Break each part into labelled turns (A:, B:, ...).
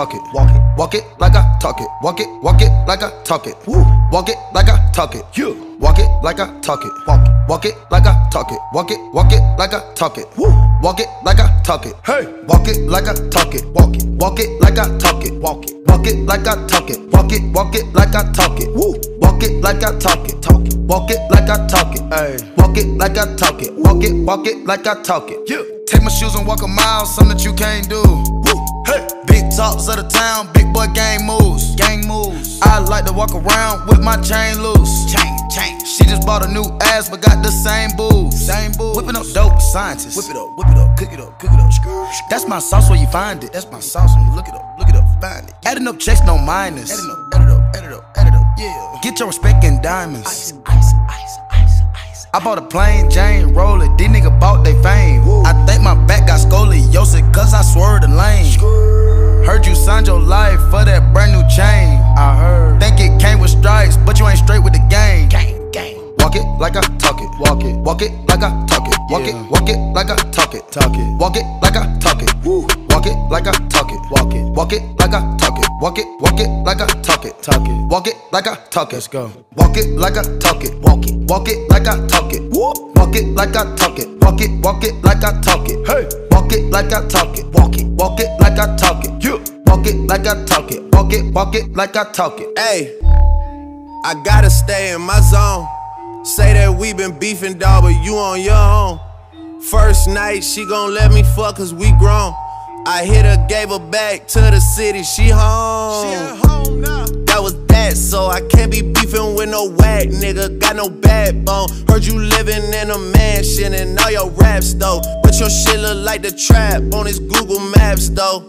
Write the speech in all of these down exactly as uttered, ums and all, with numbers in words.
A: talk it. Walk it, walk it like I talk it. Walk it, walk it like I talk it. Woo. Walk it like I talk it. Yeah. Walk it like I talk it. Walk it, walk it like I talk it. Walk it, walk it like I talk it. Woo. Walk it like I talk it. Hey. Walk it like I talk it. Walk it, walk it like I talk it. Walk it, walk it like I talk it. Walk it, walk it like I talk it. Woo. Walk it like I talk it. Talk it. Walk it like I talk it. Hey. Walk it like I talk it. Walk it, walk it like I talk it. Yeah. Take my shoes and walk a mile, something that you can't do. Woo. Hey. Big talks of the town, big boy gang moves. Gang moves. I like to walk around with my chain loose. Chain, chain. She just bought a new ass, but got the same boobs. Same boobs. Whipping up dope scientists. Whip it up, whip it up, cook it up, cook it up. That's my sauce where you find it. That's my sauce when you look it up, look it up, find it. Adding up checks, no minus. Adding up, add it up, add it up, add it up, yeah. Get your respect in diamonds. Ice, ice, ice, ice, ice. I bought a plain Jane roller, these niggas bought they fame. Woo. I think my back got scoliosis, cause I swerved the lane. Skrr. Heard you signed your life for that brand new chain. I heard. Think it came with stripes, but you ain't straight with the game. Gang, gang. Walk it like I talk it. Walk it. Walk it like I talk it. Walk yeah. it. Walk it like I talk it. Talk it. Walk it like I talk it. Woo. Walk it like I talk it. Walk it. Walk it like I talk it. Walk it. Walk it like I talk it. Talk it. Walk it like I talk it. Let's go. Walk it like I talk it. Walk it. Walk it like I talk it. Woo. Walk it like I talk it. Walk it. Walk it like I talk it. Hey. Walk it like I talk it. Walk it. Walk it like I talk it. Yeah. Walk it like I talk it. Walk it. Walk it like I talk it.
B: Hey, I gotta stay in my zone. Say that we been beefing, dawg, but you on your own. First night, she gon' let me fuck cause we grown. I hit her, gave her back to the city, she home. She at home now. That was that, so I can't be beefing with no whack nigga, got no backbone. Heard you living in a mansion and all your raps though, but your shit look like the trap on his Google Maps though.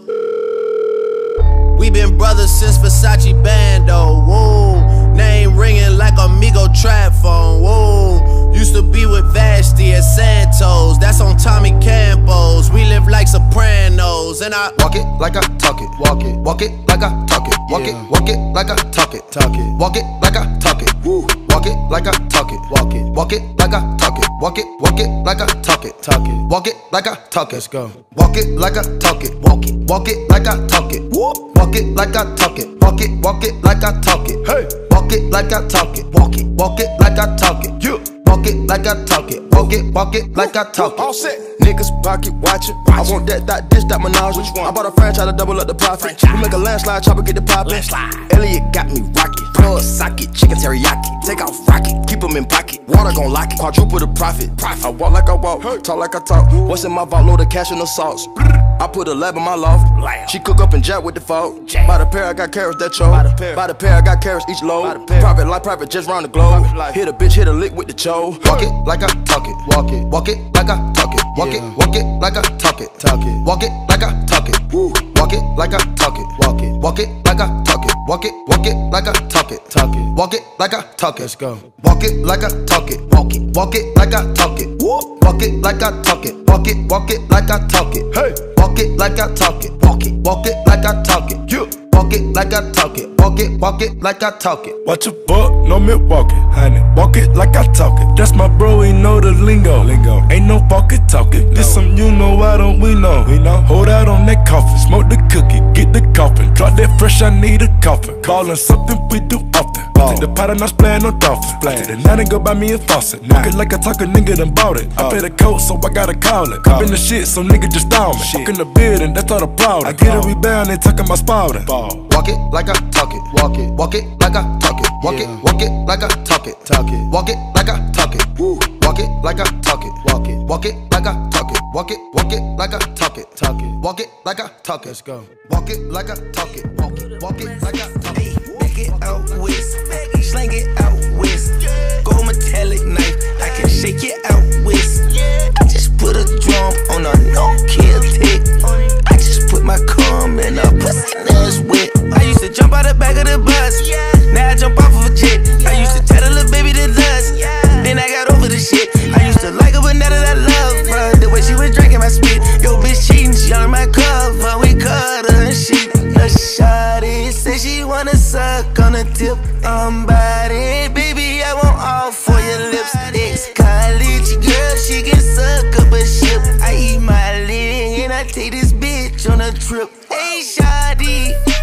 B: We been brothers since Versace Bando, whoa. Name ringing like Amigo trap phone, whoa. Used to be with Vashti at Santos, that's on Tommy Campos. We live like Sopranos, and I
A: walk it like I talk it. Walk it, walk it like I talk it. Walk yeah. it, walk it like I talk it. Talk it, walk it like I talk it. Woo. Walk it like I talk it. Walk it, walk it like I talk it. Walk it, walk it like I talk it. Talk it, walk it like I talk it. Let's go. Walk it like I talk it. Walk it, walk it like I talk it. Woo. Walk it like I talk it. Walk it, walk it like I talk it. Hey. Walk it like I talk it. Walk it, walk it like I talk it. Yeah. Walk it like I talk it. Walk it, walk it like I talk it.
C: All set. Niggas pocket watching. I want that, that, dish, that menage. Which one? I bought a franchise to double up the profit. We make a landslide, chopper get the poppin'. Elliot got me rocket. Plug socket, chicken teriyaki. Take off rocket, keep them in pocket. Water gon' lock it, quadruple the profit. I walk like I walk, talk like I talk. What's in my vault, load of cash and no sauce. I put a lab in my loft. She cook up and jack with the fault. By the pair, I got carrots that choke. By the pair, I got carrots each load. Private life, private just round the globe. Hit a bitch, hit a lick with the cho.
A: Walk it like I talk it. Walk it, walk it like I talk it. Walk it, walk it like I talk it. Talk it, walk it like I talk it. Woo. Walk it like I talk it. Walk it, walk it like I talk it. Walk it, walk it like I talk it. Talk it, walk it like I talk it. Let's go. Walk it like I talk it. Walk it, walk it like I talk it. Woo. Walk it like I talk it. Walk it, walk it like I talk it. Hey. Walk it like I talk it. Walk it, walk it like I talk it. Yeah. Walk it like I talk it. Walk it, walk it like I talk it.
D: Watch a buck, no Milwaukee, honey. Walk it like I talk it. That's my bro, he know the lingo. Lingo. Ain't no pocket talking. No. This some you know, why don't we know? We know. Hold out on that coffin, smoke the cookie, get the coffin. Drop that fresh, I need a coffin. Callin' something we do often. Oh. Take the pot and I splayin' no dolphin. Take the night and go buy me a faucet. Nah. Walk it like I talk, a nigga done bought it. Oh. I pay the coat, so I gotta call it. Call Been the shit, so nigga just style me. Walk in the building, that's all the proud. I get a rebound, they talking about spouting.
A: Walk it like I talk it. Walk it, walk it like I talk it. Walk yeah. it, walk it like I talk it. Talk it, walk it like I talk it. Woo. Walk it like I talk it. Walk it, walk it like I talk it. Walk it, walk it like I talk it. Talk it, walk it like I talk it. Let's go. Walk it like I talk it. Walk it, walk it like I talk it.
E: Back it out west, slang it out west. Go metallic knife, I can shake it out west. I just put a drum on a no-kill tick. I just put my cum in a pussy that's wet. I used to jump out the back of the bus, now I jump off of a jet. I used to tell the little baby to lust, then I got over the shit. I used to like her, but now that I love her, the way she was drinking my spit. Yo, bitch cheating, she on my cover, we cut her and shit. The shawty say she wanna suck on the tip. I'm body, baby, I want all for your lips. Ex-college girl, she can suck up a ship. I eat my leg and I take this bitch on a trip. Hey, shawty.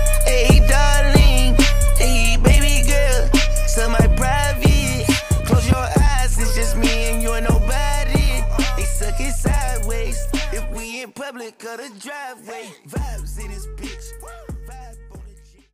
E: back of the driveway.